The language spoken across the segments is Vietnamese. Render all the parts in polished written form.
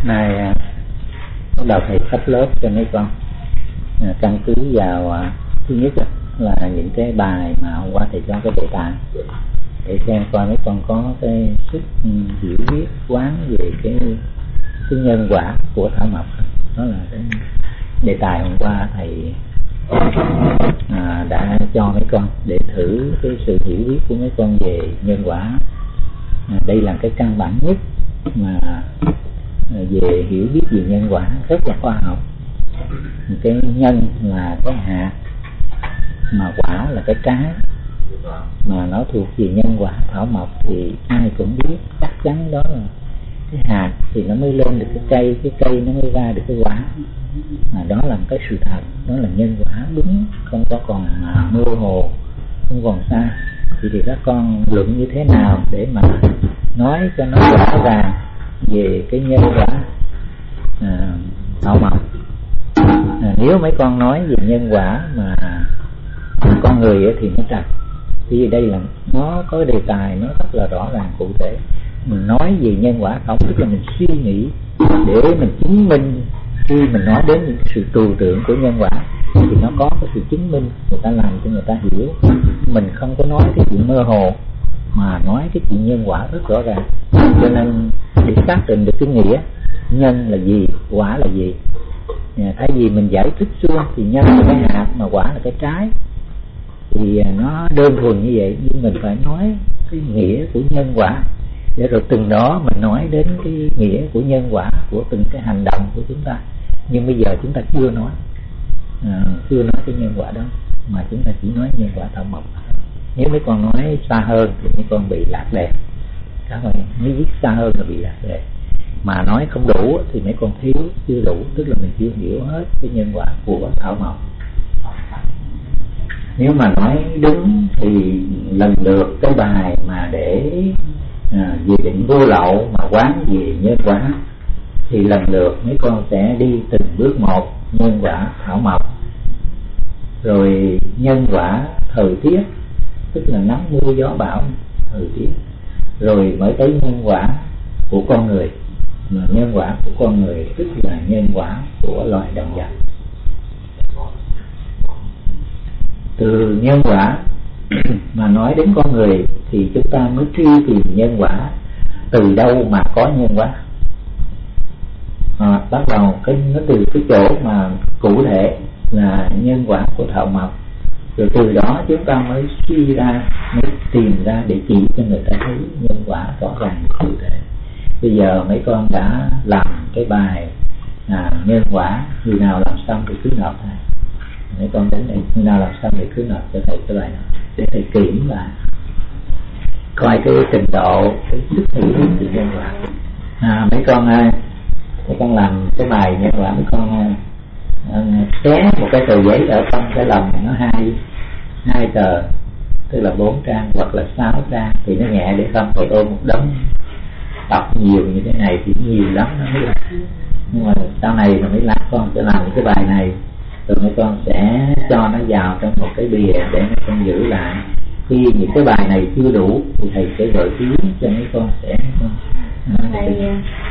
Nay bắt đầu thầy cấp lớp cho mấy con căn cứ vào thứ nhất là những cái bài mà hôm qua thầy cho cái đề tài để xem coi mấy con có cái sức hiểu biết quán về cái nhân quả của thảo mộc. Đó là cái đề tài hôm qua thầy đã cho mấy con để thử cái sự hiểu biết của mấy con về nhân quả. Đây là cái căn bản nhất mà về hiểu biết về nhân quả, rất là khoa học. Cái nhân là cái hạt, mà quả là cái trái, mà nó thuộc về nhân quả thảo mộc thì ai cũng biết chắc chắn đó là cái hạt thì nó mới lên được cái cây nó mới ra được cái quả. Mà đó là một cái sự thật, đó là nhân quả đúng, không có còn mơ hồ, không còn xa. Thì các con luận như thế nào để mà nói cho nó rõ ràng về cái nhân quả thảo mộc. Nếu mấy con nói về nhân quả mà con người thì nó trật. Thì đây là nó có đề tài nó rất là rõ ràng cụ thể. Mình nói về nhân quả không, tức là mình suy nghĩ để mình chứng minh. Khi mình nói đến những sự trừu tượng của nhân quả thì nó có cái sự chứng minh, người ta làm cho người ta hiểu. Mình không có nói cái chuyện mơ hồ, mà nói cái chuyện nhân quả rất rõ ràng. Cho nên để xác định được cái nghĩa nhân là gì, quả là gì, thay vì mình giải thích suông thì nhân là cái hạt mà quả là cái trái, thì nó đơn thuần như vậy. Nhưng mình phải nói cái nghĩa của nhân quả, để rồi từng đó mình nói đến cái nghĩa của nhân quả của từng cái hành động của chúng ta. Nhưng bây giờ chúng ta chưa nói cái nhân quả đó, mà chúng ta chỉ nói nhân quả thảo mộc. Nếu mấy con nói xa hơn thì mấy con bị lạc đề. Các bạn nếu viết xa hơn là bị lạc đề. Mà nói không đủ thì mấy con thiếu, chưa đủ, tức là mình chưa hiểu hết cái nhân quả của thảo mộc. Nếu mà nói đúng thì lần lượt cái bài mà để về định vô lậu mà quán về nhân quả thì lần lượt mấy con sẽ đi từng bước một. Nhân quả thảo mộc, rồi nhân quả thời tiết, tức là nắng mưa gió bão thời tiết, rồi mới tới nhân quả của con người. Mà nhân quả của con người tức là nhân quả của loài động vật. Từ nhân quả mà nói đến con người thì chúng ta mới truy tìm nhân quả từ đâu mà có nhân quả. Bắt đầu nó từ cái chỗ mà cụ thể là nhân quả của thảo mộc, rồi từ đó chúng ta mới suy ra, mới tìm ra để chỉ cho người ta thấy nhân quả rõ ràng cụ thể. Bây giờ mấy con đã làm cái bài nhân quả, người nào làm xong thì cứ nộp thầy. Mấy con đến đây, người nào làm xong thì cứ nộp cho thầy cái bài đó để thầy kiểm lại coi cái trình độ, cái sức hiểu biết nhân quả. Mấy con làm cái bài nhân quả, mấy con xé một cái tờ giấy ở trong cái lòng nó hai tờ, tức là 4 trang hoặc là 6 trang thì nó nhẹ, để không phải ôm một đống đọc nhiều như thế này thì nhiều lắm nó mới làm. Nhưng mà sau này là mấy lát con sẽ làm cái bài này, rồi mấy con sẽ cho nó vào trong một cái bìa để mấy con giữ lại. Khi những cái bài này chưa đủ thì thầy sẽ gợi ý cho mấy con sẽ thầy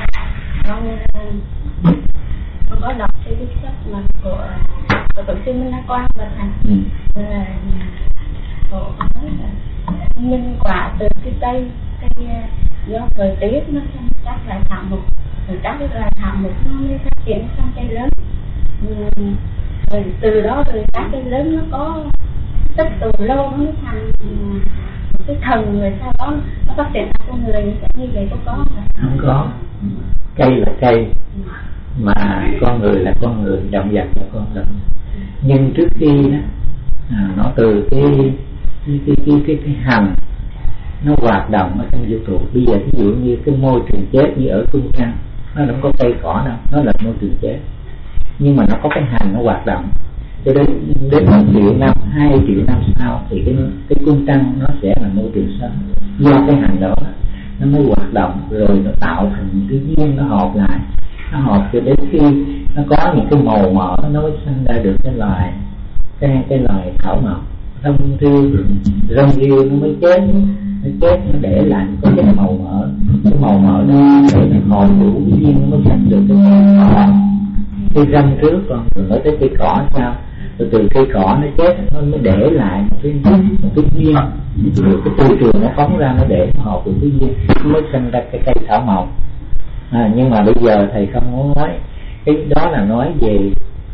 con có đọc cái sách mà của tổ sư Minh La Quang và thành là nói là nhân quả từ cái cây do thời tiết nó các loại thảo mộc, rồi các cái loại thảo mộc nó mới phát triển sang cây lớn, rồi từ đó rồi các cây lớn nó có tích từ lâu nó mới thành cái thần, rồi sau đó nó phát triển thành con người như vậy có không có. Cây là cây, mà con người là con người, động vật là con vật. Nhưng trước khi đó nó từ cái hành nó hoạt động ở trong vũ trụ. Bây giờ ví dụ như cái môi trường chết như ở cung trăng, nó không có cây cỏ đâu, nó là môi trường chết, nhưng mà nó có cái hành nó hoạt động. Cho đến 1 triệu năm, 2 triệu năm sau thì cái cung trăng nó sẽ là môi trường sống. Do cái hành đó nó mới hoạt động, rồi nó tạo thành những cái duyên, nó hợp lại, nó hợp cho đến khi nó có những cái màu mỡ, nó mới sinh ra được cái loài thảo mộc. Rong riêu nó mới chết, nó chết nó để lại có cái màu mỡ, cái màu mỡ đó để nó hồi đủ cái duyên nó mới sanh được cái cỏ. Cây râm trước con rồi mới tới cây cỏ sao, rồi từ cây cỏ nó chết nó mới để lại một cái duyên, rồi cái tư trường nó phóng ra nó để nó hợp được cái duyên nó mới sinh ra cái cây thảo mộc. Nhưng mà bây giờ thầy không muốn nói cái đó, là nói về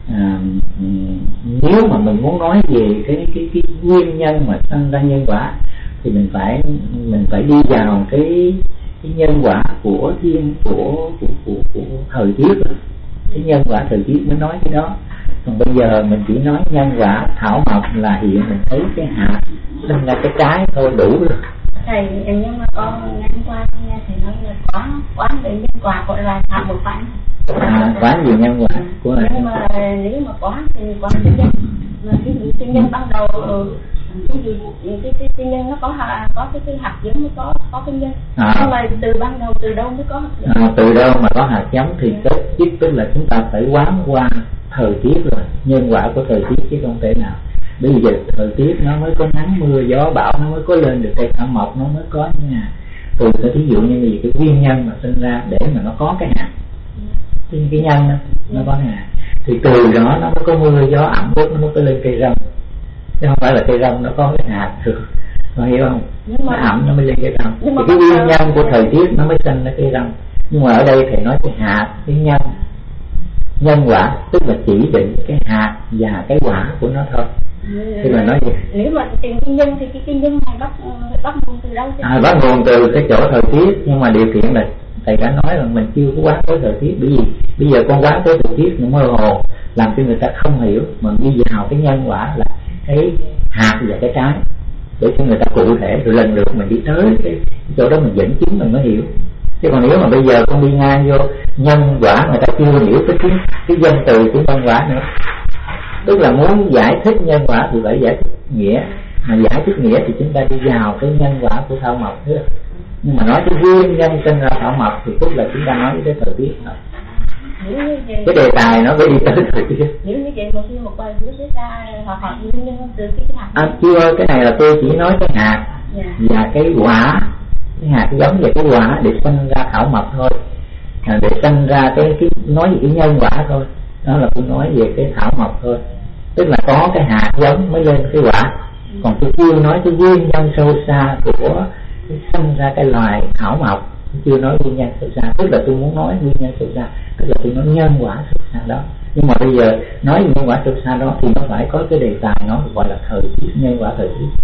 nếu mà mình muốn nói về cái nguyên nhân mà sinh ra nhân quả thì mình phải đi vào cái nhân quả của thiên của thời tiết rồi. Cái nhân quả thời tiết mới nói cái đó. Còn bây giờ mình chỉ nói nhân quả thảo mộc là hiện mình thấy cái hạt sinh ra cái trái thôi đủ rồi. Thầy, nhưng mà con nghe qua nghe thầy nói là quán về nhân quả gọi là thảo mộc phản. Quán về nhân quả của nhưng mà nếu mà quán thì quán thiên nhân, mà cái thiên nhân ban đầu cái thiên nhân nó có cái hạt giống, nó có thiên nhân. Nhưng mà từ ban đầu từ đâu mới có hạt giống? Từ đâu mà có hạt giống thì tức là chúng ta phải quán qua thời tiết rồi, nhân quả của thời tiết chứ không thể nào. Bây giờ thời tiết nó mới có nắng mưa gió bão, nó mới có lên được cây thảo mộc, nó mới có nha. Từ ví dụ như gì cái nguyên nhân mà sinh ra để mà nó có cái hạt, cái nhân đó, nó có hạt thì từ đó nó mới có mưa gió ẩm ướt, nó mới có lên cây rong, chứ không phải là cây rong nó có cái hạt được, có hiểu không? Nó ẩm nó mới lên cây rong, thì cái nguyên nhân của thời tiết nó mới sinh ra cây rong. Nhưng mà ở đây thầy nói cái hạt, cái nhân quả tức là chỉ định cái hạt và cái quả của nó thôi. Thì mà nói gì? Nếu mà tìm cái nhân thì cái nhân này bắt nguồn từ đâu? Bắt nguồn từ cái chỗ thời tiết, nhưng mà điều kiện là thầy đã nói là mình chưa có quán tới thời tiết. Bởi vì bây giờ con quán tới thời tiết nó mơ hồ, làm cho người ta không hiểu. Mà đi vào cái nhân quả là cái hạt và cái trái để cho người ta cụ thể, rồi lần lượt mình đi tới cái chỗ đó mình dẫn chứng mình mới hiểu. Chứ còn nếu mà bây giờ con đi ngang vô nhân quả, người ta chưa hiểu cái danh từ của nhân quả nữa. Tức là muốn giải thích nhân quả thì phải giải thích nghĩa, mà giải thích nghĩa thì chúng ta đi vào cái nhân quả của thảo mộc nữa. Nhưng mà nói cái nguyên nhân sinh ra thảo mộc thì tức là chúng ta nói đến thời tiết thôi. Cái đề tài nó phải đi tới thời tiết. Nếu như vậy mà khi một bài viết ra họ nguyên nhân từ cái hạt. Chưa, cái này là tôi chỉ nói cái hạt và cái quả, cái hạt giống và cái quả để sinh ra thảo mộc thôi, để sinh ra cái nói về cái nhân quả thôi. Đó là tôi nói về cái thảo mộc thôi, tức là có cái hạt giống mới lên cái quả. Còn tôi chưa nói cái nguyên nhân sâu xa của sinh ra cái loài thảo mộc, tôi chưa nói nguyên nhân sâu xa. Tức là tôi muốn nói nguyên nhân sâu xa, tức là tôi nói nhân quả sâu xa đó. Nhưng mà bây giờ nói nhân quả sâu xa đó thì nó phải có cái đề tài, nó gọi là thời tiết, nhân quả thời tiết.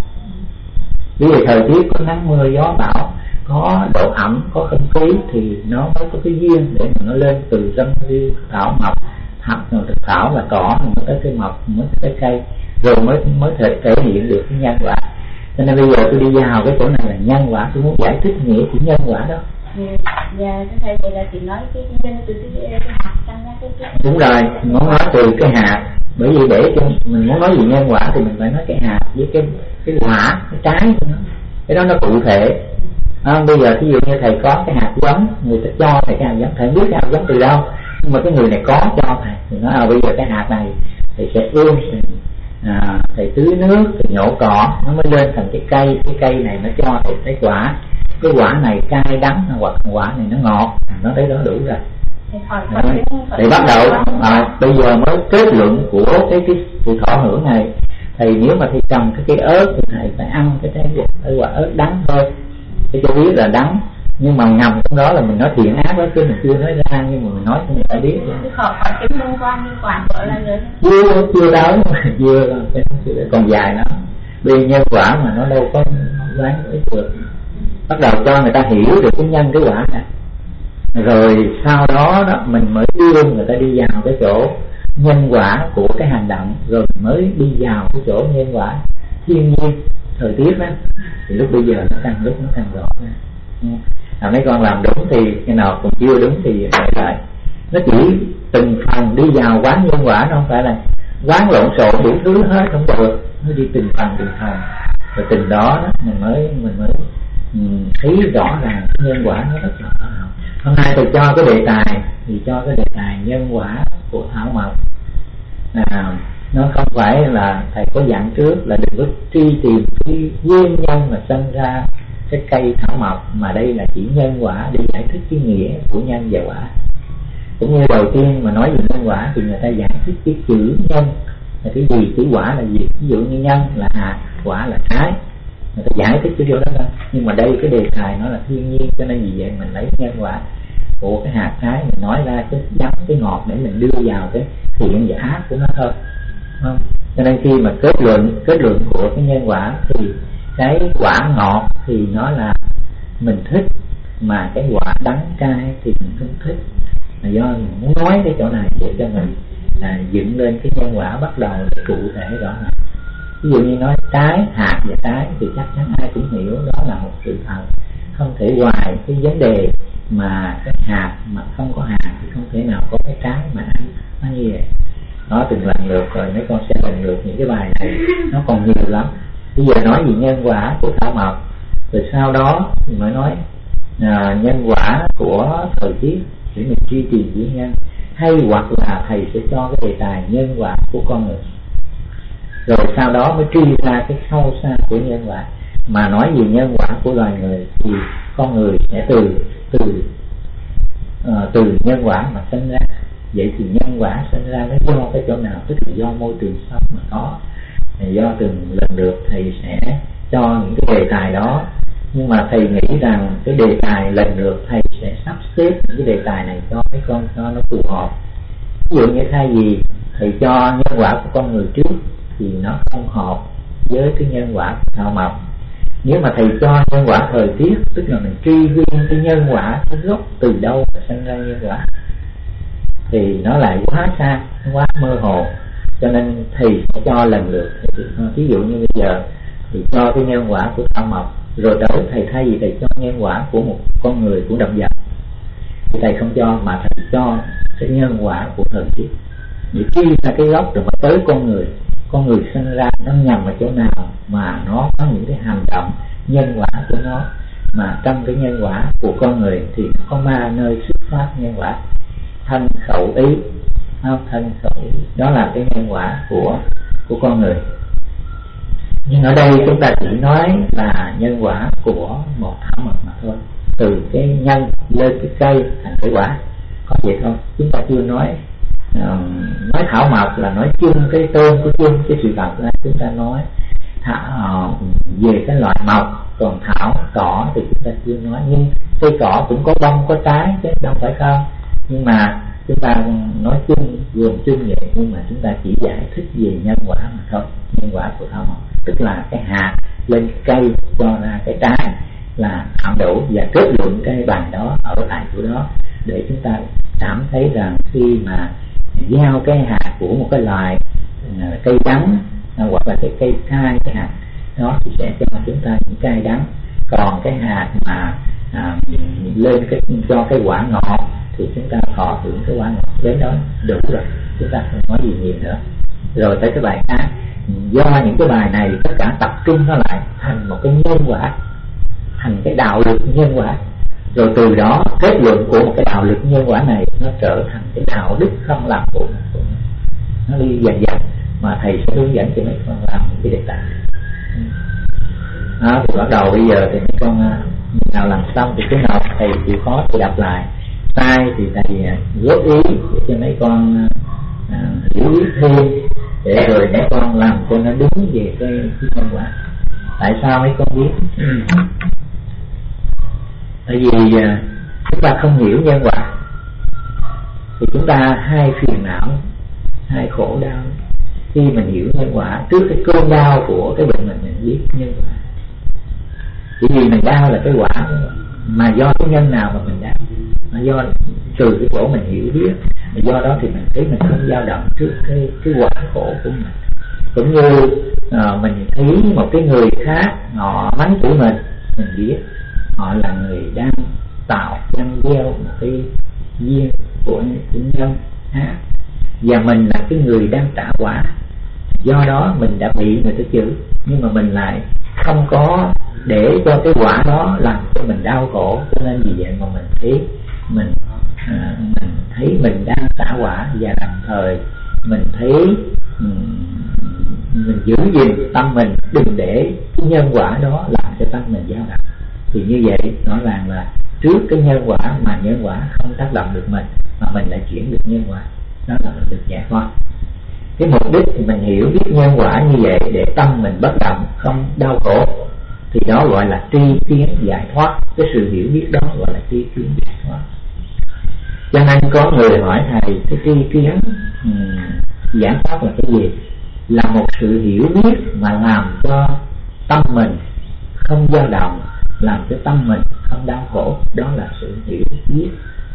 Bây giờ thời tiết có nắng mưa gió bão, có độ ẩm, có không khí thì nó mới có cái duyên để mà nó lên từ râm riêu thảo mộc, hoặc rồi thực thảo là cỏ, mới tới cây mộc, mới tới cây, rồi mới thể hiện được cái nhân quả. Cho nên bây giờ tôi đi vào cái chỗ này là nhân quả, tôi muốn giải thích nghĩa của nhân quả đó. Dạ, thầy vậy là chị nói cái nhân từ cái hạt sang ra cái. Đúng rồi, mình muốn nói từ cái hạt, bởi vì để cho mình muốn nói về nhân quả thì mình phải nói cái hạt với cái quả, cái trái của nó, cái đó nó cụ thể. Bây giờ ví dụ như thầy có cái hạt giống, người ta cho thầy cái hạt giống, thầy biết cái hạt giống từ đâu, nhưng mà cái người này có cho thầy thì nói bây giờ cái hạt này thầy sẽ ươm, thầy tưới nước, thầy nhổ cỏ, nó mới lên thành cái cây này nó cho thầy cái quả. Cái quả này cay đắng hoặc quả này nó ngọt, nó thấy đó đủ rồi. Thì bắt đầu bây giờ mới kết luận của cái sự thọ hưởng này. Thầy nếu mà thầy trồng cái cây ớt thì thầy phải ăn cái quả ớt đắng thôi, để cho biết là đắng. Nhưng mà ngầm trong đó là mình nói thiện ác đó, chứ mình chưa nói ra, nhưng mà mình nói cho người ta biết. Chưa đâu, chưa còn dài lắm. Vì nhân quả mà nó đâu có đoán được. Bắt đầu cho người ta hiểu được cái nhân cái quả này, rồi sau đó mình mới đưa người ta đi vào cái chỗ nhân quả của cái hành động, rồi mới đi vào cái chỗ nhân quả thiên nhiên thời tiết đó. Thì lúc bây giờ nó càng rõ ra. Mấy con làm đúng thì cái nào còn chưa đúng thì lại. Nó chỉ từng phần đi vào quán nhân quả, nó không phải là quán lộn xộn đủ thứ hết, không được. Nó đi từng phần, rồi từng đó mình mới thấy rõ ràng nhân quả nó rất là rõ. Hôm nay thầy cho cái đề tài thì cho cái đề tài nhân quả của thảo mộc. Nó không phải là thầy có dặn trước là đừng có truy tìm cái nguyên nhân mà sinh ra cái cây thảo mộc, mà đây là chỉ nhân quả để giải thích cái nghĩa của nhân và quả. Cũng như đầu tiên mà nói về nhân quả thì người ta giải thích cái chữ nhân là cái gì, chữ quả là gì. Ví dụ như nhân là hạt, quả là trái, người ta giải thích cái điều đó thôi. Nhưng mà đây cái đề tài nó là thiên nhiên, cho nên vì vậy mình lấy nhân quả của cái hạt trái mình nói ra cái đắng cái ngọt để mình đưa vào cái thiện và ác của nó thôi, không? Cho nên khi mà kết luận của cái nhân quả thì cái quả ngọt thì nó là mình thích, mà cái quả đắng cay thì mình không thích. Là do mình muốn nói cái chỗ này để cho mình dựng lên cái nhân quả bắt đầu để cụ thể rõ ràng. Ví dụ như nói trái, hạt và trái thì chắc chắn ai cũng hiểu đó là một sự thật. Không thể ngoài cái vấn đề mà cái hạt mà không có hạt thì không thể nào có cái trái mà ăn. Nó như vậy. Nó từng lần lượt rồi mấy con sẽ lần lượt những cái bài này nó còn nhiều lắm. Bây giờ nói về nhân quả của thảo mộc, rồi sau đó thì mới nói nhân quả của thời tiết để mình duy trì với nhân, hay hoặc là thầy sẽ cho cái đề tài nhân quả của con người, rồi sau đó mới truy ra cái sâu xa của nhân quả. Mà nói về nhân quả của loài người thì con người sẽ từ nhân quả mà sinh ra. Vậy thì nhân quả sinh ra nó do cái chỗ nào? Tức là do môi trường sống mà có. Do từng lần lượt thầy sẽ cho những cái đề tài đó, nhưng mà thầy nghĩ rằng cái đề tài lần lượt thầy sẽ sắp xếp những cái đề tài này cho mấy con cho nó phù hợp. Ví dụ như thay vì thầy cho nhân quả của con người trước thì nó không hợp với cái nhân quả của thảo mộc. Nếu mà thầy cho nhân quả thời tiết, tức là mình truy nguyên cái nhân quả cái gốc từ đâu mà sinh ra nhân quả, thì nó lại quá xa, quá mơ hồ. Cho nên thầy sẽ cho lần lượt. Ví dụ như bây giờ thì cho cái nhân quả của thảo mộc, rồi đổi thầy thay vì thầy cho nhân quả của một con người, của động vật thì thầy không cho, mà thầy cho cái nhân quả của thời tiết để truy ra cái gốc, rồi mà tới con người sinh ra nó nhằm ở chỗ nào mà nó có những cái hành động nhân quả của nó. Mà trong cái nhân quả của con người thì nó có 3 nơi xuất phát nhân quả: thân, khẩu, ý. Thân, khẩu, ý đó là cái nhân quả của con người. Nhưng ở đây chúng ta chỉ nói là nhân quả của một thảo mộc mà thôi, từ cái nhân lên cái cây thành cái quả, có vậy thôi. Chúng ta chưa nói thảo mộc là nói chung cái tên của chung cái sự vật ra. Chúng ta nói về cái loại mộc, còn thảo cỏ thì chúng ta chưa nói. Nhưng cây cỏ cũng có bông có trái chứ đâu phải không. Nhưng mà chúng ta nói chung, gồm chung vậy, nhưng mà chúng ta chỉ giải thích về nhân quả mà thôi. Nhân quả của thảo mộc tức là cái hạt lên cây cho ra cái trái là thảo đủ, và kết luận cái bài đó ở lại chỗ đó để chúng ta cảm thấy rằng khi mà gieo cái hạt của một cái loài cây đắng hoặc là cái cây cay, cái hạt đó thì sẽ cho chúng ta những cây đắng. Còn cái hạt mà lên cho cái quả ngọt thì chúng ta thọ hưởng cái quả ngọt, đến đó đủ rồi, chúng ta không nói gì nhiều nữa. Rồi tới cái bài khác, do những cái bài này tất cả tập trung nó lại thành một cái nhân quả, thành cái đạo lực nhân quả, rồi từ đó kết luận của một cái đạo lực nhân quả này nó trở thành cái đạo đức không làm của nó đi dần dần, mà thầy sẽ hướng dẫn cho mấy con làm những cái đề tài. Thì bắt đầu bây giờ thì mấy con nào làm xong thì cái nào thầy chịu khó thì đọc lại, sai thì thầy góp ý để cho mấy con hiểu biết thêm, để rồi mấy con làm cho nó đúng về cái nhân quả. Tại sao mấy con biết? Tại vì chúng ta không hiểu nhân quả thì chúng ta hai phiền não, hai khổ đau. Khi mình hiểu nhân quả, trước cái cơn đau của cái bệnh mình biết nhân quả. Chỉ vì mình đau là cái quả, mà do cái nhân nào mà mình đau, mà do từ cái chỗ mình hiểu biết, do đó thì mình thấy mình không dao động trước cái quả khổ của mình. Cũng như mình thấy một cái người khác họ mắng của mình biết họ là người đang tạo nhân gieo một cái duyên của nhân và mình là cái người đang trả quả. Do đó mình đã bị người ta chửi, nhưng mà mình lại không có để cho cái quả đó làm cho mình đau khổ. Cho nên vì vậy mà mình thấy mình đang trả quả, và đồng thời mình thấy mình giữ gìn tâm mình, đừng để cái nhân quả đó làm cho tâm mình dao động. thì như vậy rõ ràng là trước cái nhân quả mà nhân quả không tác động được mình, mà mình lại chuyển được nhân quả, đó là mình được giải thoát. Cái mục đích thì mình hiểu biết nhân quả như vậy để tâm mình bất động, không đau khổ, thì đó gọi là tri kiến giải thoát. Cái sự hiểu biết đó gọi là tri kiến giải thoát. Cho nên có người hỏi thầy, cái tri kiến giải thoát là cái gì? Là một sự hiểu biết mà làm cho tâm mình không dao động, làm cho tâm mình không đau khổ, đó là sự hiểu biết.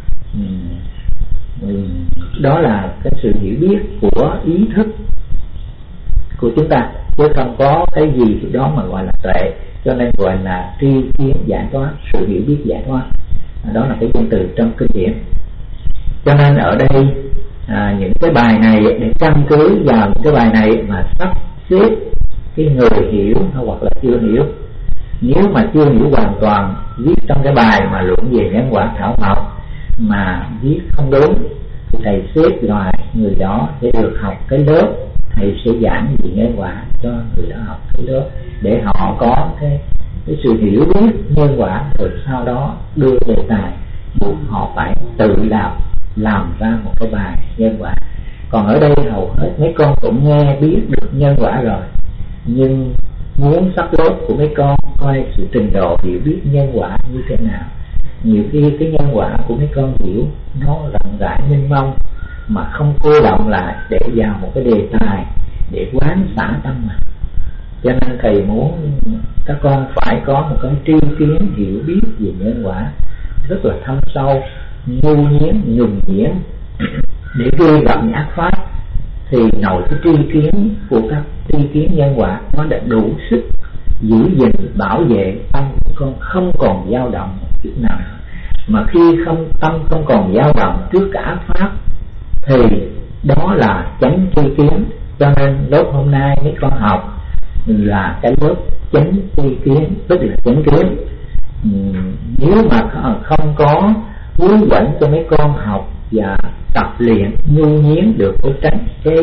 Đó là cái sự hiểu biết của ý thức của chúng ta, chứ không có cái gì đó mà gọi là tuệ. Cho nên gọi là tri kiến giải thoát, sự hiểu biết giải thoát. Đó là cái danh từ trong kinh điển. Cho nên ở đây những cái bài này để căn cứ vào những cái bài này mà sắp xếp cái người hiểu hoặc là chưa hiểu. Nếu mà chưa hiểu hoàn toàn, viết trong cái bài mà luận về nhân quả thảo học mà viết không đúng, thì thầy xếp loại người đó để được học cái lớp. Thầy sẽ giảng về nhân quả cho người đó học cái lớp để họ có cái sự hiểu biết nhân quả, rồi sau đó đưa đề tài buộc họ phải tự làm ra một cái bài nhân quả. Còn ở đây hầu hết mấy con cũng nghe biết được nhân quả rồi, nhưng muốn sắp lớp của mấy con coi sự trình độ hiểu biết nhân quả như thế nào. Nhiều khi cái nhân quả của mấy con hiểu nó rộng rãi mênh mông mà không cô động lại để vào một cái đề tài để quán xả tâm mình. Cho nên thầy muốn các con phải có một cái tri kiến hiểu biết về nhân quả rất là thâm sâu, nhu nhiến, nhuần nhiễn, để khi gặp ác pháp thì nội cái tri kiến của các tri kiến nhân quả nó đã đủ sức giữ gìn bảo vệ tâm của con không còn dao động một chút nào. Mà khi tâm không còn dao động trước cả ác pháp thì đó là chánh tri kiến. Cho nên lớp hôm nay mấy con học là cái lớp chánh tri kiến, tức là chánh kiến. Nếu mà không có hướng dẫn cho mấy con học và tập luyện nhu nhiến được cái tránh cái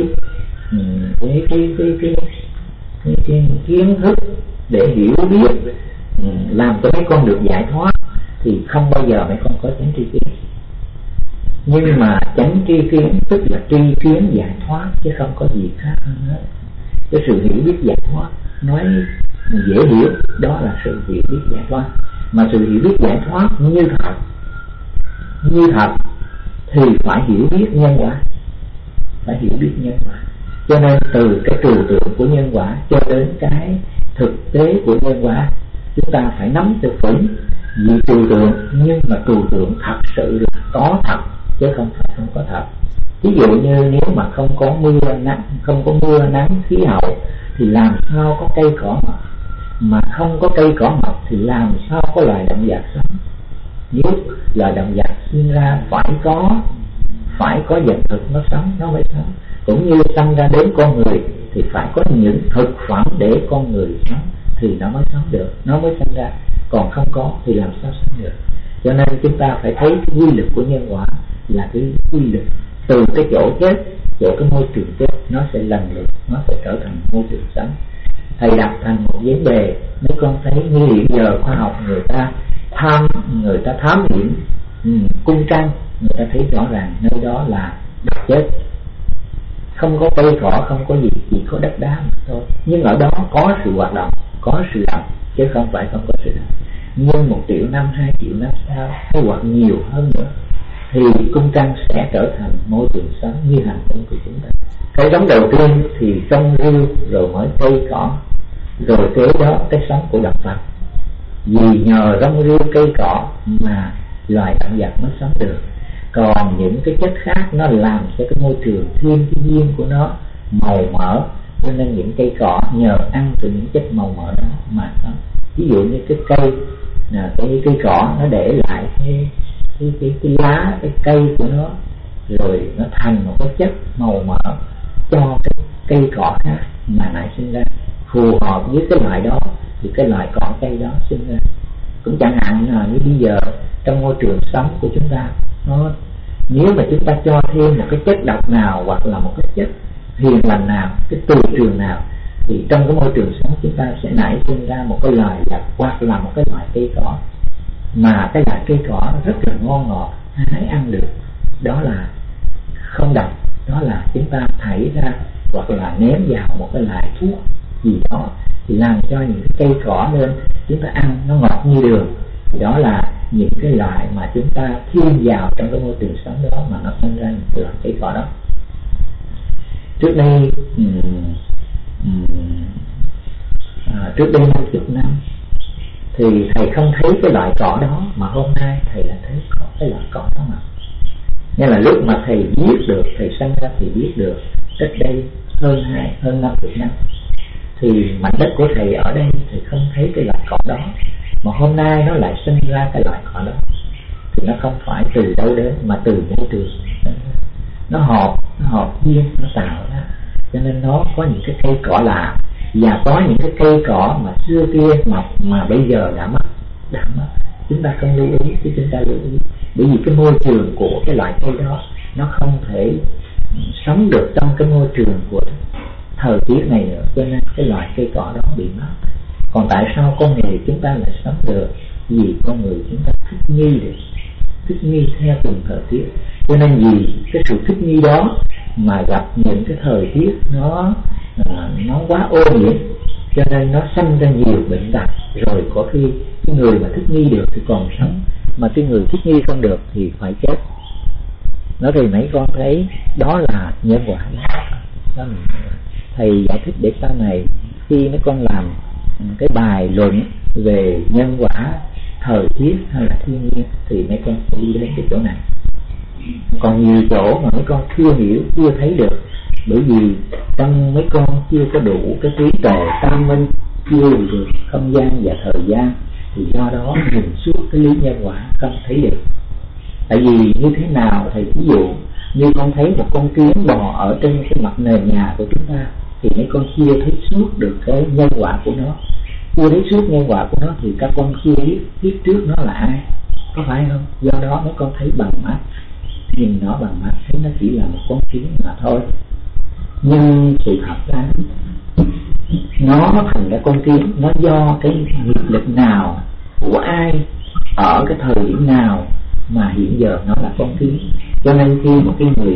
kiến thức để hiểu biết, làm cho mấy con được giải thoát, thì không bao giờ mấy con có chánh tri kiến. Nhưng mà chánh tri kiến tức là tri kiến giải thoát, chứ không có gì khác hơn hết. Cái sự hiểu biết giải thoát nói dễ hiểu, đó là sự hiểu biết giải thoát. Mà sự hiểu biết giải thoát như thật thì phải hiểu biết nhân quả, phải hiểu biết nhân quả. Cho nên từ cái trừu tượng của nhân quả cho đến cái thực tế của nhân quả, chúng ta phải nắm được vững. Vì trừu tượng, nhưng mà trừu tượng thật sự là có thật, chứ không phải không có thật. Ví dụ như nếu mà không có mưa nắng khí hậu thì làm sao có cây cỏ mọc, mà không có cây cỏ mọc thì làm sao có loài động vật sống. Nếu loài động vật sinh ra phải có vật thực nó sống, nó mới sống. Cũng như sinh ra đến con người thì phải có những thực phẩm để con người sống thì nó mới sống được, nó mới sinh ra. Còn không có thì làm sao sống được. Cho nên chúng ta phải thấy cái quy luật của nhân quả là cái quy luật từ cái chỗ chết, chỗ cái môi trường chết, nó sẽ lần lượt nó sẽ trở thành môi trường sống. Thầy đặt thành một vấn đề, nếu con thấy như hiện giờ khoa học người ta thám hiểm cung trăng, người ta thấy rõ ràng nơi đó là đất chết, không có cây cỏ, không có gì, chỉ có đất đá mà thôi. Nhưng ở đó có sự hoạt động, có sự động, chứ không phải không có sự động. Nhưng 1 triệu năm, 2 triệu năm sau, hay hoặc nhiều hơn nữa, thì cung trăng sẽ trở thành môi trường sống như hành tinh của chúng ta. Cái sống đầu tiên thì rong rêu, rồi mới cây cỏ, rồi kế đó cái sống của động vật. Vì nhờ rong rêu cây cỏ mà loài động vật mới sống được. Còn những cái chất khác nó làm cho cái môi trường thiên nhiên của nó màu mỡ, cho nên những cây cỏ nhờ ăn từ những chất màu mỡ đó mà sống. Ví dụ như cái cây cỏ nó để lại cái lá, cái cây của nó, rồi nó thành một cái chất màu mỡ cho cái cây cỏ khác mà nảy sinh ra, phù hợp với cái loại đó thì cái loại cỏ cây đó sinh ra. Cũng chẳng hạn như bây giờ trong môi trường sống của chúng ta, nếu mà chúng ta cho thêm một cái chất độc nào hoặc là một cái chất hiền lành nào, cái từ trường nào thì trong cái môi trường sống chúng ta sẽ nảy sinh ra một cái loài vật hoặc là một cái loại cây cỏ, mà cái loại cây cỏ rất là ngon ngọt, hái ăn được, đó là không độc, đó là chúng ta thảy ra hoặc là ném vào một cái loại thuốc gì đó thì làm cho những cái cây cỏ lên chúng ta ăn nó ngọt như đường. Thì đó là những cái loại mà chúng ta thêm vào trong cái môi trường sống đó mà nó sinh ra những loại cây cỏ đó. Trước đây trước đây 50 năm thì thầy không thấy cái loại cỏ đó, mà hôm nay thầy đã thấy có cái loại cỏ đó mà. Nghĩa là lúc mà thầy biết được, thầy sinh ra thì biết được cách đây hơn 50 năm thì mảnh đất của thầy ở đây thầy không thấy cái loại cỏ đó, mà hôm nay nó lại sinh ra cái loại cỏ đó. Thì nó không phải từ đâu đến mà từ môi trường, nó hợp duyên nó tạo ra, cho nên nó có những cái cây cỏ lạ, và có những cái cây cỏ mà xưa kia mọc mà bây giờ đã mất. Chúng ta không lưu ý, chứ chúng ta lưu ý, bởi vì cái môi trường của cái loại cây đó nó không thể sống được trong cái môi trường của thời tiết này nữa, cho nên cái loại cây cỏ đó bị mất. Còn tại sao con người chúng ta lại sống được? Vì con người chúng ta thích nghi theo từng thời tiết, cho nên vì cái sự thích nghi đó mà gặp những cái thời tiết nó quá ô nhiễm, cho nên nó sinh ra nhiều bệnh tật. Rồi có khi cái người mà thích nghi được thì còn sống, mà cái người thích nghi không được thì phải chết. Nó thì mấy con thấy đó là nhân quả đó. Thầy giải thích để sau này khi mấy con làm cái bài luận về nhân quả, thời tiết hay là thiên nhiên thì mấy con sẽ đi đến cái chỗ này. Còn nhiều chỗ mà mấy con chưa hiểu, chưa thấy được, bởi vì trong mấy con chưa có đủ cái trí tuệ tam minh, chưa được không gian và thời gian, thì do đó nhìn suốt cái lý nhân quả không thấy được. Tại vì như thế nào thầy ví dụ như con thấy một con kiến bò ở trên cái mặt nền nhà của chúng ta, thì mấy con chưa thấy suốt được cái nhân quả của nó. Chưa thấy suốt nhân quả của nó thì các con chưa biết trước nó là ai, có phải không? Do đó mấy con thấy bằng mắt, nhìn nó bằng mắt thấy nó chỉ là một con kiến mà thôi. Nhưng sự thật ra nó thành ra con kiến, nó do cái nghiệp lực nào của ai ở cái thời điểm nào mà hiện giờ nó là con kiến. Cho nên khi một cái người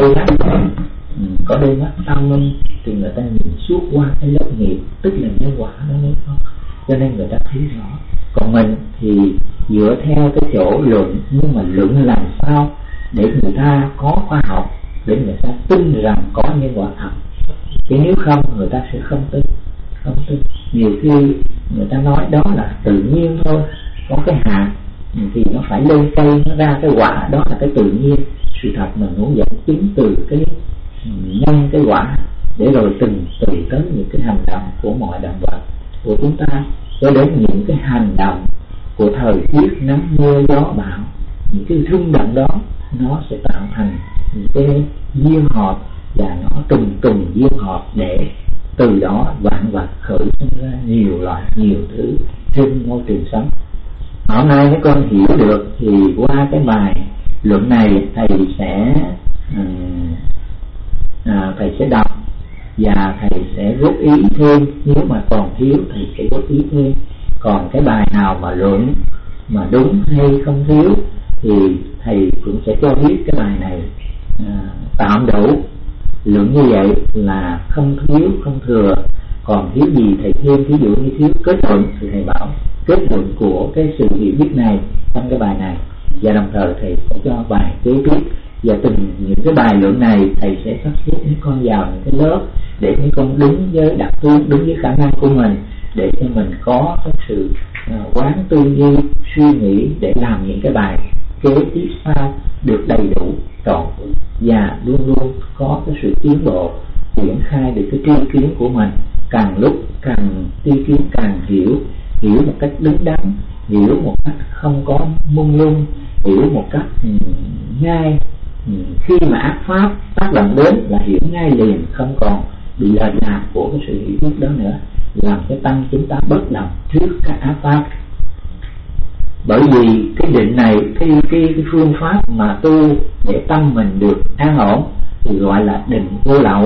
có đôi mắt tâm minh thì người ta nhìn suốt qua cái lớp nghiệp, tức là nhân quả đó mới không, cho nên người ta thấy rõ. Còn mình thì dựa theo cái chỗ luận, nhưng mà luận làm sao để người ta có khoa học, để người ta tin rằng có nhân quả thật. Chứ nếu không người ta sẽ không tin. Nhiều khi người ta nói đó là tự nhiên thôi, có cái hạt thì nó phải lên cây, nó ra cái quả, đó là cái tự nhiên. Sự thật mình muốn dẫn chứng từ cái nhân cái quả, để rồi từng tới những cái hành động của mọi động vật của chúng ta, cho đến những cái hành động của thời tiết nắng mưa gió bão. Những cái rung động đó nó sẽ tạo thành những cái duyên hợp, và nó trùng duyên hợp, để từ đó vạn vật khởi sinh ra nhiều loại, nhiều thứ trên môi trường sống. Hôm nay mấy con hiểu được thì qua cái bài luận này thầy sẽ đọc và thầy sẽ góp ý thêm, nếu mà còn thiếu thầy sẽ góp ý thêm. Còn cái bài nào mà luận mà đúng hay không thiếu thì thầy cũng sẽ cho biết cái bài này tạm đủ. Luận như vậy là không thiếu không thừa, còn thiếu gì thầy thêm. Ví dụ như thiếu kết luận thì thầy bảo kết luận của cái sự hiểu biết này trong cái bài này, và đồng thời thầy sẽ cho bài kế tiếp. Và từng những cái bài luận này thầy sẽ sắp xếp mấy con vào những cái lớp để mấy con đúng với đặc phương, đúng với khả năng của mình, để cho mình có cái sự quán tư duy, suy nghĩ để làm những cái bài kế tiếp sau được đầy đủ trọn và luôn luôn có cái sự tiến bộ, triển khai được cái tri kiến của mình. Càng lúc càng tri kiến càng hiểu một cách đúng đắn, hiểu một cách không có mông lung, hiểu một cách ngay. Khi mà ác pháp tác động đến là hiểu ngay liền, không còn bị lệch lạc của cái sự hiểu biết đó nữa, làm cho tâm chúng ta bất động trước các ác pháp. Bởi vì cái định này, cái phương pháp mà tu để tâm mình được an ổn thì gọi là định vô lậu.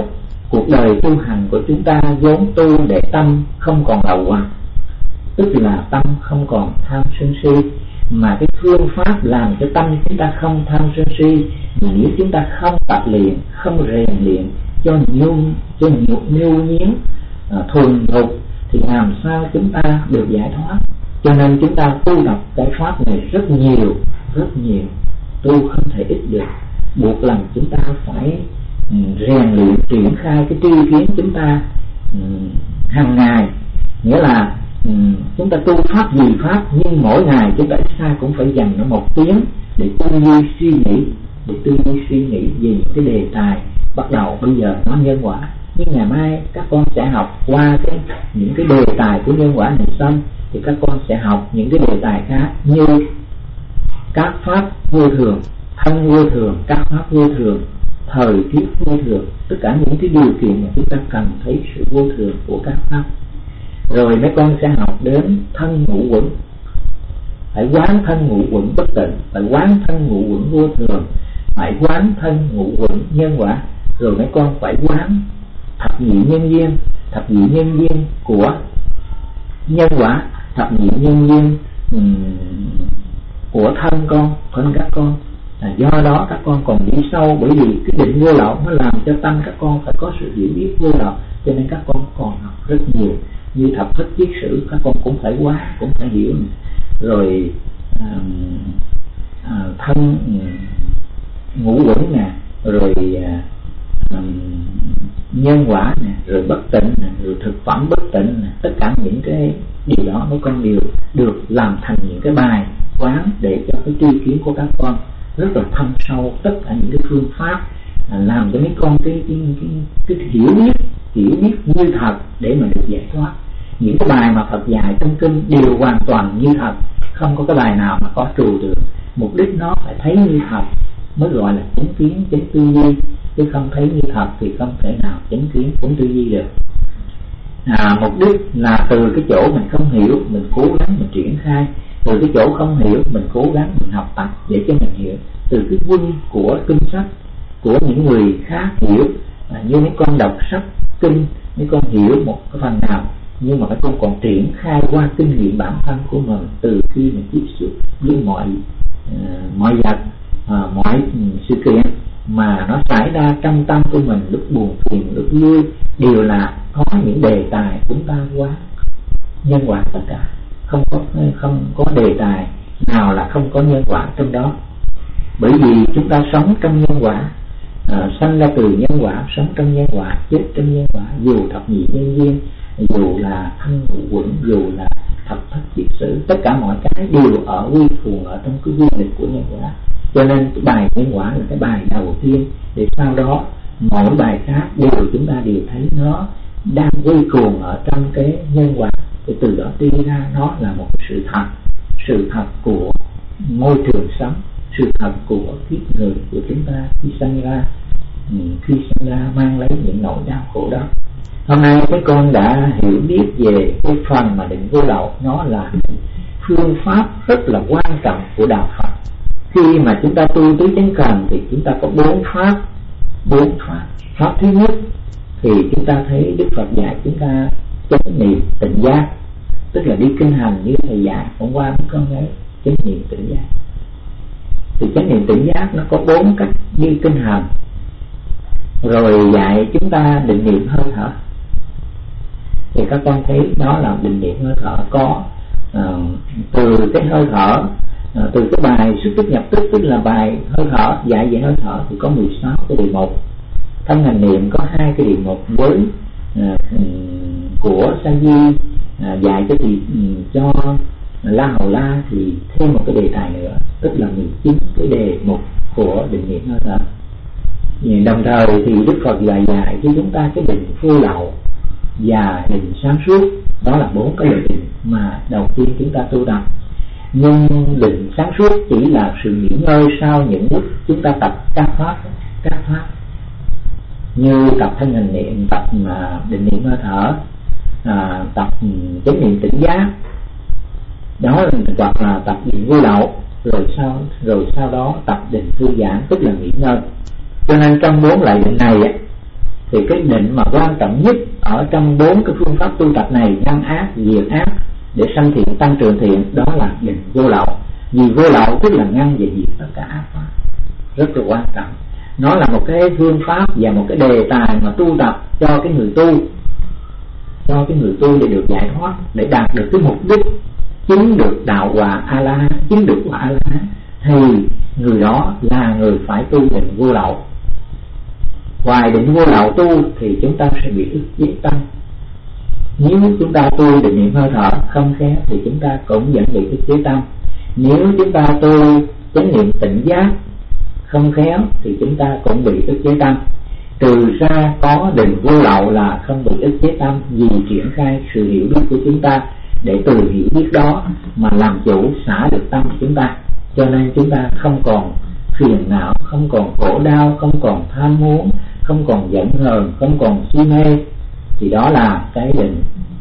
cuộc đời tu hành của chúng ta vốn tu để tâm không còn lậu hoặc, tức là tâm không còn tham sân si. Mà cái phương pháp làm cho tâm chúng ta không tham sân si, nếu chúng ta không tập luyện, không rèn luyện cho nhu nhuyễn thuần thục thì làm sao chúng ta được giải thoát. Cho nên chúng ta tu tập cái pháp này rất nhiều, tu không thể ít được, buộc lòng chúng ta phải rèn luyện triển khai cái tri kiến chúng ta hàng ngày. Nghĩa là chúng ta tu pháp gì pháp, nhưng mỗi ngày chúng ta cũng phải dành nó 1 tiếng để tư duy suy nghĩ về những cái đề tài. Bắt đầu bây giờ nó nhân quả, nhưng ngày mai các con sẽ học qua những cái đề tài của nhân quả này xong thì các con sẽ học những cái đề tài khác như các pháp vô thường, thân vô thường, các pháp vô thường, thời tiết vô thường, tất cả những cái điều kiện mà chúng ta cần thấy sự vô thường của các pháp. Rồi mấy con sẽ học đến thân ngũ uẩn, phải quán thân ngũ uẩn bất tịnh, phải quán thân ngũ uẩn vô thường, phải quán thân ngũ uẩn nhân quả. Rồi mấy con phải quán thập nhị nhân duyên của nhân quả, thập nhị nhân duyên của thân các con. Do đó các con còn đi sâu, bởi vì cái định vô lậu nó làm cho tâm các con phải có sự hiểu biết vô lậu, cho nên các con còn học rất nhiều. Như thập thức viết sử các con cũng phải quán, cũng phải hiểu. Rồi thân ngũ uẩn nè, rồi nhân quả nè, rồi bất tịnh nè, rồi thực phẩm bất tịnh nè, tất cả những cái điều đó mấy con đều được làm thành những cái bài quán để cho cái tri kiến của các con rất là thâm sâu. Tất cả những cái phương pháp làm cho mấy con cái hiểu biết như thật để mà được giải thoát. Những cái bài mà Phật dạy trong kinh đều hoàn toàn như thật, không có cái bài nào mà có trừu tượng. Mục đích nó phải thấy như thật mới gọi là chánh kiến, chánh tư duy, chứ không thấy như thật thì không thể nào chánh kiến, chánh tư duy được. Mục đích là từ cái chỗ mình không hiểu mình cố gắng mình triển khai, từ cái chỗ không hiểu mình cố gắng mình học tập để cho mình hiểu, từ cái quân của kinh sách của những người khác hiểu. Như mấy con đọc sách kinh, mấy con hiểu một cái phần nào, nhưng mà mấy con còn triển khai qua kinh nghiệm bản thân của mình từ khi mình tiếp xúc với mọi vật, mọi sự kiện mà nó xảy ra trong tâm của mình, lúc buồn phiền, lúc vui, đều là có những đề tài chúng ta quán nhân quả tất cả, không có đề tài nào là không có nhân quả trong đó. Bởi vì chúng ta sống trong nhân quả, sanh ra từ nhân quả, sống trong nhân quả, chết trong nhân quả. Dù thập nhị nhân duyên, dù là thân ngũ uẩn, dù là thập thất diệt sử, tất cả mọi cái đều ở quy phù ở trong cái quy luật của nhân quả. Cho nên cái bài nhân quả là cái bài đầu tiên, để sau đó mỗi bài khác chúng ta đều thấy nó đang quy cuồng ở trong cái nhân quả, thì từ đó đi ra nó là một sự thật của môi trường sống, sự thật của kiếp người của chúng ta khi sinh ra mang lấy những nỗi đau khổ đó. Hôm nay các con đã hiểu biết về cái phần mà định vô lậu, nó là phương pháp rất là quan trọng của đạo Phật. Khi mà chúng ta tu tứ chánh cần thì chúng ta có 4 pháp. Pháp thứ nhất thì chúng ta thấy Đức Phật dạy chúng ta chánh niệm tỉnh giác, tức là đi kinh hành như thầy dạy hôm qua mấy con ấy, chánh niệm tỉnh giác. Thì chánh niệm tỉnh giác nó có 4 cách đi kinh hành, rồi dạy chúng ta định niệm hơi thở. Thì các con thấy đó là định niệm hơi thở có từ cái hơi thở, từ cái bài xuất tức nhập tức, tức là bài hơi thở dạy về hơi thở thì có 16 cái đề mục. Thân hành niệm có 2 cái đề mục với của Sa Di dạy cho La Hầu La thì thêm một cái đề tài nữa, tức là 19 cái đề mục của định niệm hơi thở. Đồng thời thì Đức Phật dạy cho chúng ta cái định vô lậu và định sáng suốt, đó là 4 cái định mà đầu tiên chúng ta tu tập. Nhưng định sáng suốt chỉ là sự nghỉ ngơi sau những lúc chúng ta tập các pháp như tập thân hành niệm, tập định niệm hơi thở, tập chánh niệm tỉnh giác, đó là hoặc là tập định vô lậu, rồi sau đó tập định thư giãn, tức là nghỉ ngơi. Cho nên trong 4 loại định này Thì cái định mà quan trọng nhất ở trong 4 cái phương pháp tu tập này, ngăn ác, diệt ác để sanh thiện, tăng trưởng thiện, đó là định vô lậu. Vì vô lậu tức là ngăn và diệt tất cả ác pháp, rất là quan trọng. Nó là một cái phương pháp và một cái đề tài mà tu tập cho cái người tu, cho cái người tu để được giải thoát, để đạt được cái mục đích chứng được đạo quả A La Hán, chứng được quả A La Hán, thì người đó là người phải tu định vô lậu. Ngoài định vô lậu tu thì chúng ta sẽ bị ức chế tâm. Nếu chúng ta tu định niệm hơi thở không khéo thì chúng ta cũng vẫn bị ức chế tâm. Nếu chúng ta tu chánh niệm tỉnh giác không khéo thì chúng ta cũng bị ức chế tâm. Trừ ra có định vô lậu là không bị ức chế tâm, vì triển khai sự hiểu biết của chúng ta để từ hiểu biết đó mà làm chủ xả được tâm của chúng ta. Cho nên chúng ta không còn phiền não, không còn khổ đau, không còn tham muốn, không còn giận hờn, không còn si mê. Thì đó là cái định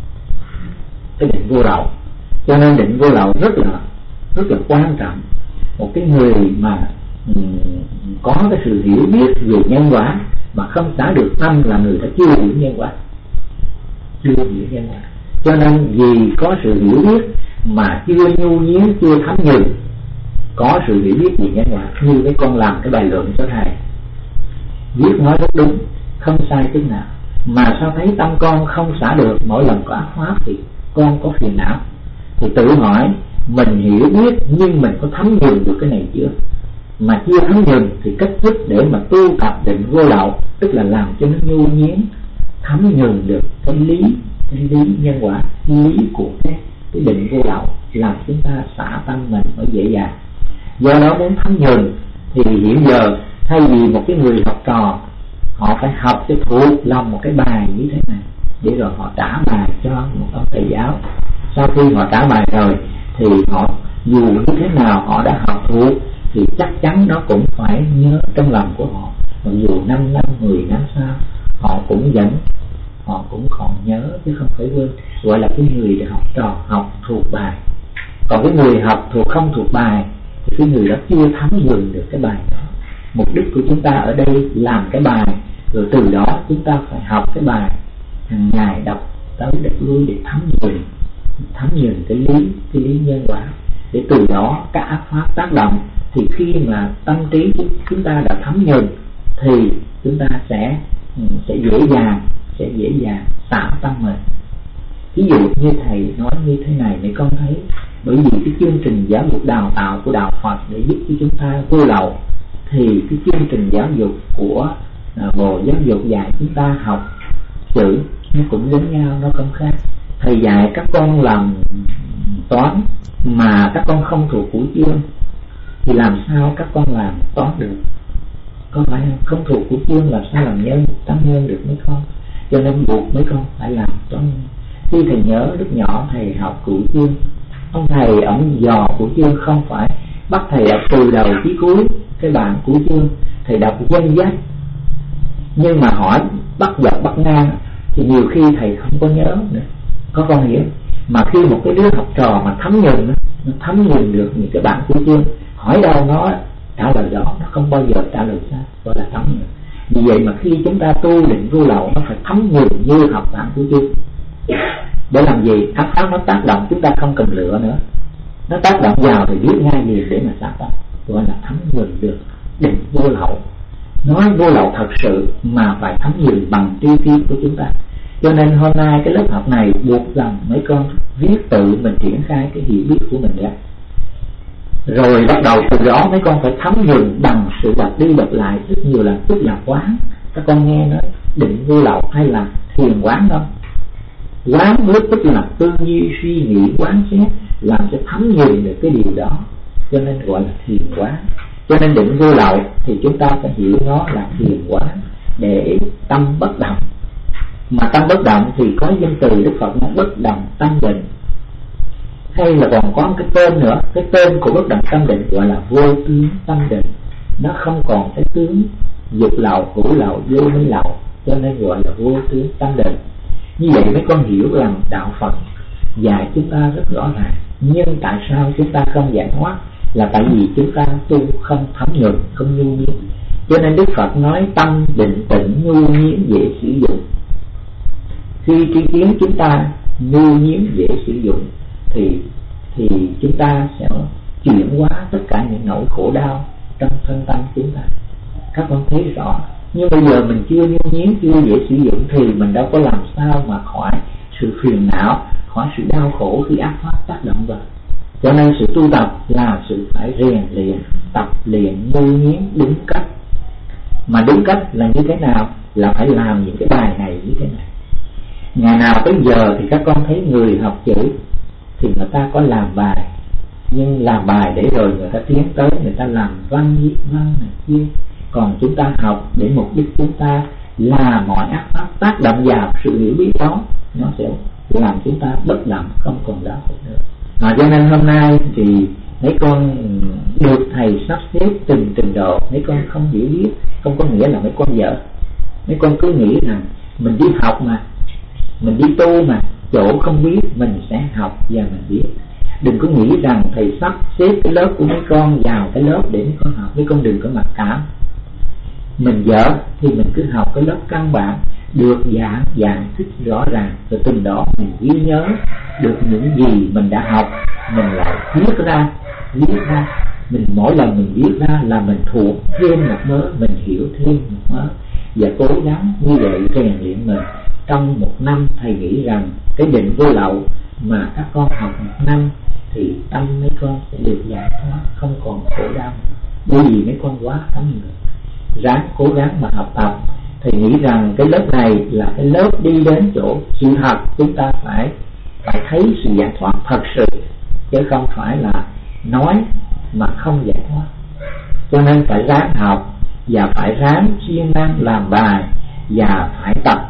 vô lậu. Cho nên định vô lậu rất là quan trọng. Một cái người mà có cái sự hiểu biết về nhân quả mà không xả được tâm là người đã chưa hiểu nhân quả, chưa hiểu nhân quả. Cho nên vì có sự hiểu biết mà chưa nhu nhiếng, chưa thấm nhuần, có sự hiểu biết về nhân quả. Như cái con làm cái bài luận cho thầy viết nói rất đúng, không sai chút nào. Mà sao thấy tâm con không xả được, mỗi lần có ác pháp thì con có phiền não. Thì tự hỏi mình hiểu biết nhưng mình có thấm nhuần được cái này chưa? Mà chưa thấm nhuần thì cách thức để mà tu tập định vô lậu, tức là làm cho nó nhu nhiếng, thấm nhuần được cái lý nhân quả, lý của cái định vô lậu, làm chúng ta xả tâm mình mới dễ dàng. Do đó muốn thấm nhuần thì hiện giờ thay vì một cái người học trò họ phải học cho thuộc lòng một cái bài như thế này, để rồi họ trả bài cho một ông thầy giáo. Sau khi họ trả bài rồi thì họ dù như thế nào họ đã học thuộc thì chắc chắn nó cũng phải nhớ trong lòng của họ. Mặc dù 5 năm, 10 năm sau họ cũng còn nhớ chứ không phải quên. Gọi là cái người học trò học thuộc bài. Còn cái người học thuộc không thuộc bài thì cái người đó chưa thấm nhuần được cái bài đó. Mục đích của chúng ta ở đây làm cái bài, rồi từ đó chúng ta phải học cái bài, hàng ngày đọc tới đọc lui để thấm nhuần cái lý nhân quả, để từ đó các ác pháp tác động. Thì khi mà tâm trí chúng ta đã thấm nhuần thì chúng ta sẽ dễ dàng xả tâm mình. Ví dụ như thầy nói như thế này để con thấy, bởi vì cái chương trình giáo dục đào tạo của đạo Phật để giúp cho chúng ta vô lậu, thì cái chương trình giáo dục của Bộ Giáo dục dạy chúng ta học chữ nó cũng giống nhau, nó không khác. Thầy dạy các con làm toán mà các con không thuộc củ chương thì làm sao các con làm toán được? Có phải không thuộc củ chương làm sao làm nhân, tăng nhân được mấy con? Cho nên buộc mấy con phải làm toán. Khi thầy nhớ lúc nhỏ thầy học củ chương, ông thầy ổng dò củ chương không phải bắt thầy đọc từ đầu chí cuối cái bảng củ chương, thầy đọc dân dắt. Nhưng mà hỏi bắt dọc bắt ngang thì nhiều khi thầy không có nhớ nữa. Có con hiểu? Mà khi một cái đứa học trò mà thấm nhuần, nó thấm nhuần được những cái bảng củ chương, hỏi đâu nó trả lời đó, nó không bao giờ trả lời sai, gọi là thấm nhuần. Vì vậy mà khi chúng ta tu định vô lậu, nó phải thấm nhuần như học bảng củ chương. Để làm gì? Ác pháp nó tác động chúng ta không cần lựa nữa, nó tác động vào thì biết ngay gì để mà xả tâm, gọi là thấm nhuần được định vô lậu. Nói vô lậu thật sự mà phải thấm nhuần bằng tri kiến của chúng ta. Cho nên hôm nay cái lớp học này buộc rằng mấy con viết tự mình triển khai cái hiểu biết của mình ra, rồi bắt đầu từ đó mấy con phải thấm nhuần bằng sự đọc đi đọc lại rất nhiều lần, tức là quán. Các con nghe nói định vô lậu hay là thiền quán không? Quán với tức là tư duy suy nghĩ quán xét, làm cho thấm nhuần được cái điều đó, cho nên gọi là thiền quán. Cho nên định vô lậu thì chúng ta phải hiểu nó là thiền quán, để tâm bất động. Mà tâm bất động thì có danh từ Đức Phật nói bất động tâm định, hay là còn có một cái tên nữa. Cái tên của bất động tâm định gọi là vô tướng tâm định. Nó không còn cái tướng dục lậu, hữu lậu, vô minh lậu, cho nên gọi là vô tướng tâm định. Như vậy mấy con hiểu rằng đạo Phật dạy chúng ta rất rõ ràng. Nhưng tại sao chúng ta không giải thoát? Là tại vì chúng ta tu không thấm nhuần, không nhu nhiếng. Cho nên Đức Phật nói tâm định tĩnh nhu nhiễm dễ sử dụng. Khi tri kiến chúng ta nhu nhiễm dễ sử dụng thì chúng ta sẽ chuyển hóa tất cả những nỗi khổ đau trong thân tâm chúng ta. Các con thấy rõ. Nhưng bây giờ mình chưa nhu nhiễm, chưa dễ sử dụng thì mình đâu có làm sao mà khỏi sự phiền não, khỏi sự đau khổ khi ác pháp tác động vào. Cho nên sự tu tập là sự phải rèn luyện, tập luyện nhu nhiễm đúng cách. Mà đúng cách là như thế nào? Là phải làm những cái bài này như thế này. Ngày nào tới giờ thì các con thấy người học chữ thì người ta có làm bài, nhưng làm bài để rồi người ta tiến tới, người ta làm văn viết văn này kia. Còn chúng ta học để mục đích chúng ta là mọi ác pháp tác động vào sự hiểu biết đó, nó sẽ làm chúng ta bất động, không còn đau khổ nữa. Cho nên hôm nay thì mấy con được thầy sắp xếp từng trình độ. Mấy con không hiểu biết không có nghĩa là mấy con dở. Mấy con cứ nghĩ rằng mình đi học mà, mình đi tu mà, chỗ không biết mình sẽ học và mình biết. Đừng có nghĩ rằng thầy sắp xếp cái lớp của mấy con vào cái lớp để mấy con học. Mấy con đừng có mặc cảm. Mình dở thì mình cứ học cái lớp căn bản, được giảng thích rõ ràng, rồi từng đó mình ghi nhớ được những gì mình đã học, mình lại viết ra. Mình mỗi lần mình viết ra là mình thuộc thêm một mớ, mình hiểu thêm một mớ, và cố gắng như vậy rèn luyện mình. Trong một năm thầy nghĩ rằng cái định vô lậu mà các con học một năm thì tâm mấy con sẽ được giải thoát, không còn khổ đau. Bởi vì mấy con quá thấm người. Ráng cố gắng mà học tập. Thầy nghĩ rằng cái lớp này là cái lớp đi đến chỗ sự thật. Chúng ta phải thấy sự giải thoát thật sự, chứ không phải là nói mà không giải thoát. Cho nên phải ráng học và phải ráng siêng năng làm bài, và phải tập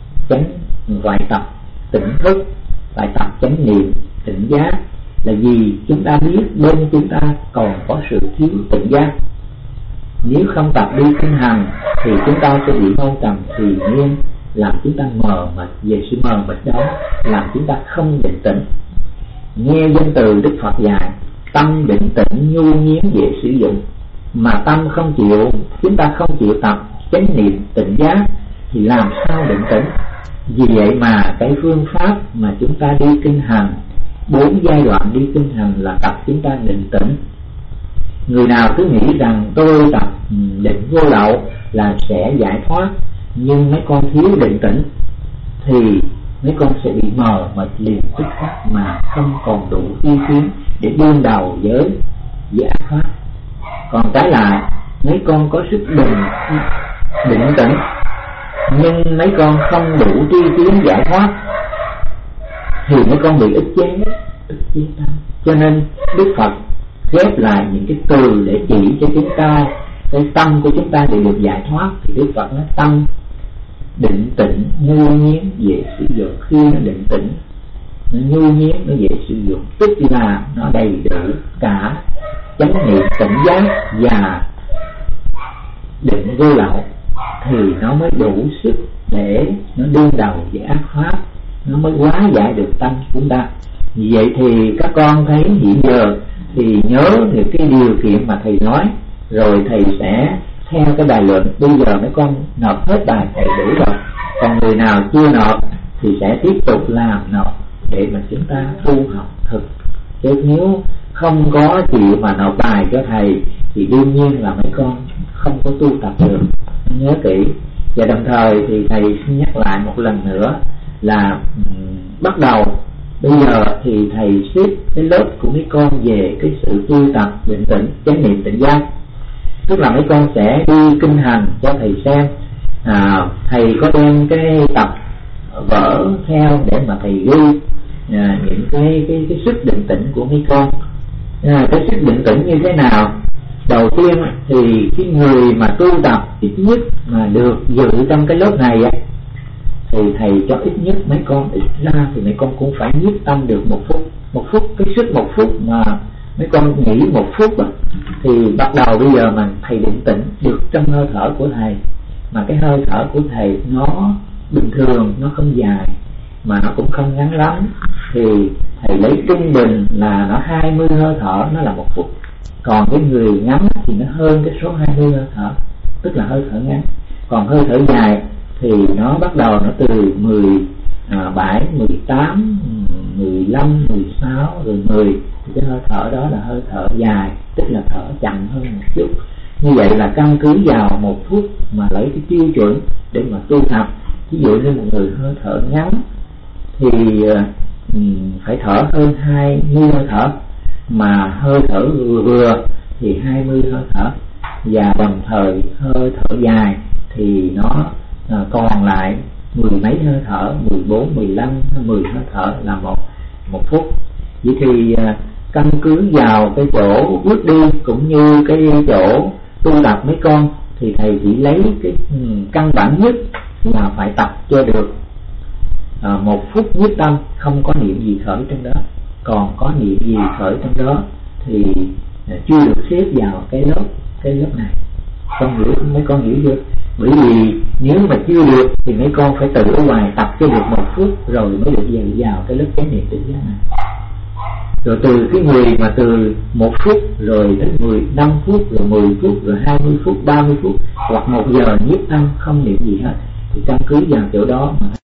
phải tập tỉnh thức, phải tập chánh niệm tỉnh giác. Là vì chúng ta biết bên chúng ta còn có sự thiếu tỉnh giác. Nếu không tập đi kinh hành thì chúng ta sẽ bị mâu trầm thì nhiên, làm chúng ta mờ mịt. Về sự mờ mịt đó làm chúng ta không định tĩnh. Nghe danh từ Đức Phật dạy tâm định tĩnh nhu nhiễm dễ sử dụng, mà tâm không chịu, chúng ta không chịu tập chánh niệm tỉnh giác thì làm sao định tĩnh. Vì vậy mà cái phương pháp mà chúng ta đi kinh hành, 4 giai đoạn đi kinh hành là tập chúng ta định tĩnh. Người nào cứ nghĩ rằng tôi tập định vô lậu là sẽ giải thoát, nhưng mấy con thiếu định tĩnh thì mấy con sẽ bị mờ mịt liền tức khắc, mà không còn đủ ý kiến để đương đầu với ác pháp. Còn trái lại, mấy con có sức định tĩnh nhưng mấy con không đủ tri kiến giải thoát thì mấy con bị ức chế tâm. Cho nên Đức Phật ghép lại những cái từ để chỉ cho chúng ta cái tâm của chúng ta để được giải thoát. Thì Đức Phật nói tâm định tĩnh nhu nhiễm dễ sử dụng. Khi nó định tĩnh, nó nhu nhiễm, nó dễ sử dụng, tức là nó đầy đủ cả chánh niệm tỉnh giác và định vô lậu, thì nó mới đủ sức để nó đương đầu với ác pháp, nó mới hóa giải được tâm chúng ta. Vì vậy thì các con thấy hiện giờ thì nhớ được cái điều kiện mà thầy nói, rồi thầy sẽ theo cái bài luận. Bây giờ mấy con nộp hết bài thầy đủ rồi, còn người nào chưa nộp thì sẽ tiếp tục làm nộp để mà chúng ta tu học thực. Chứ nếu không có chịu mà nộp bài cho thầy thì đương nhiên là mấy con không có tu tập được. Nhớ kỹ. Và đồng thời thì thầy xin nhắc lại một lần nữa là bắt đầu bây giờ thì thầy xếp cái lớp của mấy con về cái sự tu tập định tĩnh, chánh niệm tỉnh giác. Tức là mấy con sẽ đi kinh hành cho thầy xem. Thầy có đem cái tập vở theo để mà thầy ghi những cái sức định tĩnh của mấy con. Cái sức định tĩnh như thế nào? Đầu tiên thì cái người mà tu tập ít nhất mà được dự trong cái lớp này thì thầy cho ít nhất mấy con, ít ra thì mấy con cũng phải nhiếp tâm được 1 phút. 1 phút, cái sức 1 phút mà mấy con nghỉ 1 phút thì bắt đầu bây giờ mà thầy định tĩnh được trong hơi thở của thầy. Mà cái hơi thở của thầy nó bình thường, nó không dài mà nó cũng không ngắn lắm, thì thầy lấy trung bình là nó 20 hơi thở, nó là 1 phút. Còn cái người ngắn thì nó hơn cái số 20 hơi thở. tức là hơi thở ngắn. Còn hơi thở dài thì nó bắt đầu nó từ 17, 18, 15, 16 rồi 10. Cái hơi thở đó là hơi thở dài, tức là thở chậm hơn một chút. Như vậy là căn cứ vào 1 phút mà lấy cái tiêu chuẩn để mà tu tập. Ví dụ như một người hơi thở ngắn thì phải thở hơn 20 hơi thở, mà hơi thở vừa thì 20 hơi thở, và đồng thời hơi thở dài thì nó còn lại 10 mấy hơi thở, 14, 15, 10 hơi thở là một phút. Vậy thì căn cứ vào cái chỗ bước đi cũng như cái chỗ tu tập mấy con, thì thầy chỉ lấy cái căn bản nhất là phải tập cho được 1 phút nhất tâm, không có niệm gì khởi trong đó. Còn có niệm gì khởi trong đó thì chưa được xếp vào cái lớp này. Con hiểu, mấy con hiểu chưa? Bởi vì nếu mà chưa được thì mấy con phải tự ở ngoài tập cho được 1 phút rồi mới được vào cái lớp chánh niệm tỉnh giác này. Rồi từ cái người mà từ 1 phút rồi đến 15 phút rồi 10 phút rồi 20 phút, 30 phút hoặc 1 giờ nhiếp tâm không niệm gì hết, thì căn cứ vào chỗ đó mà